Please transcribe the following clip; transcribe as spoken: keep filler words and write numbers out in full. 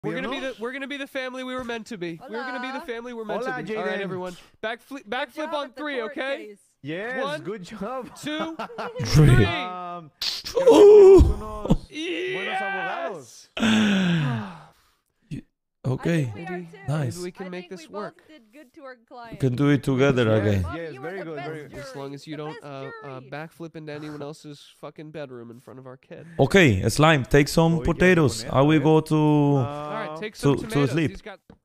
We're gonna be the we're gonna be the family we were meant to be. Hola. We're gonna be the family we're meant Hola, to be. Jaden. All right, everyone. Backflip, backflip on three, okay? Case. Yes, One, good job. Two, Three. three. Um, Oh. Yes. Okay. I think we are Maybe- too. Nice. Maybe we can I make think this we work. both did good to our client. We can do it together Yes. again. Mom, Yes, you were very the good, best very good. As long as you jury, don't the uh, best uh, jury. backflip into anyone else's fucking bedroom in front of our kid. Okay, Slime, take some Oh, we can potatoes. connect I will it. go to All right, take some to- to tomatoes. sleep. He's got